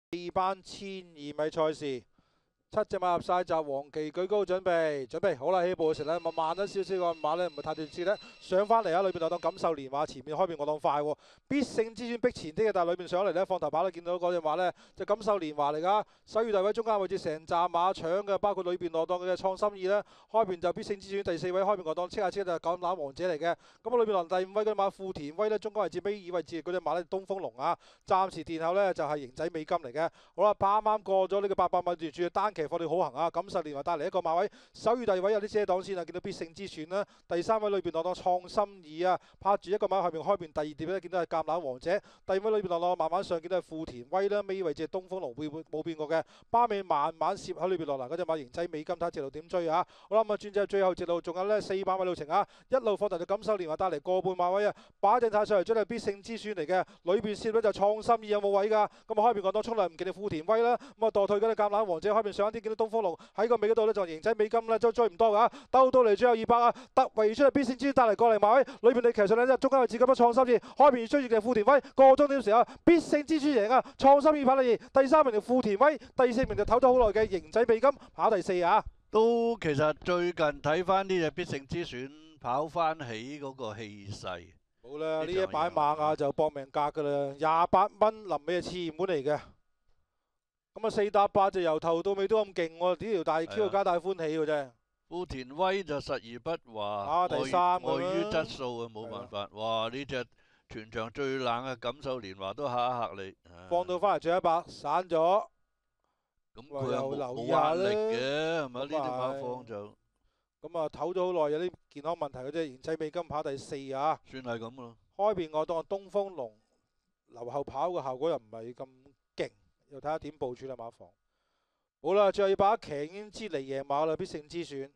4班1200米賽事，7隻馬入晒閘，黃旗舉高準備好啦！起步嘅時咧，慢咗少少個馬咧，唔係太斷節咧，上翻嚟啊！裏邊就當錦繡連話前面開邊我當快喎，必勝之選逼前啲嘅，但係裏邊上嚟咧放頭跑咧，見到嗰隻馬咧就錦繡連話嚟㗎，首位大位中間位置成紮馬搶嘅，包括裏邊我當嘅創心意啦，開邊就必勝之選第4位開邊我當車就橄欖王者嚟嘅，咁啊裏邊落第5位嗰隻馬富田威咧，中間位置尾二位置嗰隻馬咧東風龍啊，暫時殿後咧就係型仔美金嚟嘅，好啦，啱啱過咗呢個800米段處單騎放你好行啊！錦繡連話帶嚟一個馬位，首位第2位有啲遮擋先啊，見到必勝之選啦。第3位裏邊落當創心意啊，拍住一個馬後邊開邊第2碟咧，見到係橄欖王者。第5位裏邊落當慢慢上見到係富田威啦，尾位置係東風龍冇變過嘅。巴尾慢慢攝喺裏邊落嚟嗰隻馬型仔美金睇直路點追啊！好啦，咁啊轉至最後直路仲有呢400米路程啊，一路放大到錦繡連話帶嚟個半馬位啊，把正太上嚟將係必勝之選嚟嘅，裏邊攝咧就創心意有冇位㗎？咁啊開邊講當衝嚟唔見你富田威啦，咁啊墮退嗰隻橄欖王者開邊上一啲見到東風龍喺個尾嗰度咧就型仔美金咧都追唔多㗎，兜到嚟最後200啊，突圍出嚟必勝之選帶嚟過嚟馬位，裏邊你騎上兩隻中間位置咁樣創心意，開邊追住嘅富田威個終點時啊，必勝之選贏啊，創心意跑第2，第3名就富田威，第4名就唞咗好耐嘅型仔美金跑第4啊。 都其實最近睇翻呢隻必勝之選跑翻起嗰個氣勢。 好啦，呢一擺馬啊就搏命格㗎啦，28蚊臨尾係次滿嚟嘅。咁啊4搭8就由頭到尾都咁勁喎，呢條大 Q 皆大歡喜嘅啫。 富田威就實而不華， 第3 礙於質素啊，冇辦法。哇！呢隻全場最冷嘅錦繡連華都嚇一嚇你。 放到翻嚟最100散咗。 咁佢又冇壓力嘅，係咪？呢隻馬放就咁啊唞咗好耐，有啲健康問題嘅啫。型仔美金跑第4啊， 算係咁咯。 開邊我當東風龍留後跑嘅效果又唔係咁勁，又睇下點部署啦馬房。好啦，最後要把騎已經知嚟贏馬啦，必勝之選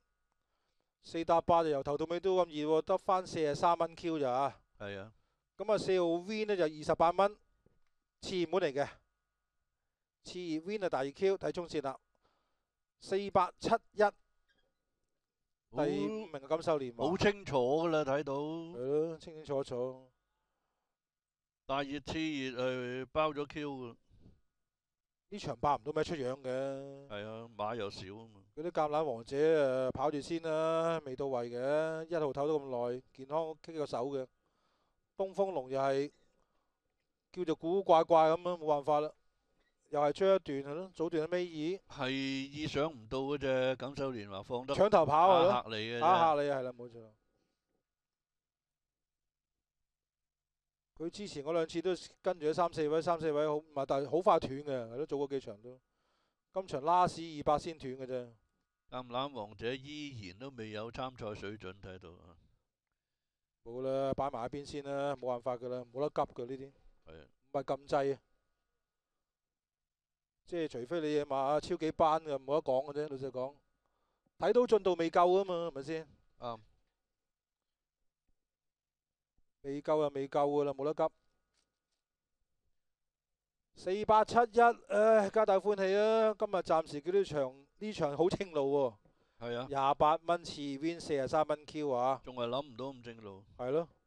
4搭8就由頭到尾都咁熱喎，得翻43蚊 Q 咋。 係啊。 咁啊4號 Win 呢就28蚊，次滿嚟嘅。次2 Win 啊大2Q 睇中線啦，4871。第5名嘅錦繡連華， 好清楚㗎啦，睇到。 係咯，清清楚楚。 大熱次熱包咗 Q 㗎。 呢場爆唔到咩出樣嘅。 係啊，馬又少啊嘛。 嗰啲橄欖王者跑住先啦，未到位嘅，1號唞到咁耐，健康棘個手嘅。東風龍又係叫做古古怪怪咁樣，冇辦法啦。又係追一段係咯，早段喺尾二。 係意想唔到嗰隻錦繡連華放得搶頭跑係咯， 嚇你嘅。 嚇你係啦，冇錯。佢之前嗰2次都跟住咗3、4位好，唔係，但係好快斷嘅，係咯，早嗰幾場都。今場拉屎200先斷嘅啫。 橄欖王者依然都未有參賽水準，睇到啊。 冇啦，擺埋一邊先啦，冇辦法㗎啦，冇得急㗎呢啲。 係啊。 唔係禁制啊。即係除非你嘢馬超幾班嘅，冇得講嘅啫。老實講，睇到進度未夠啊嘛，係咪先？ 啱。 未夠就未夠噶啦，冇得急。4871，唉，皆大歡喜啊！今日暫時叫呢場好清路喎。 係啊。 28蚊次 Win 43蚊 Q 啊。 仲係諗唔到咁正路。 係咯。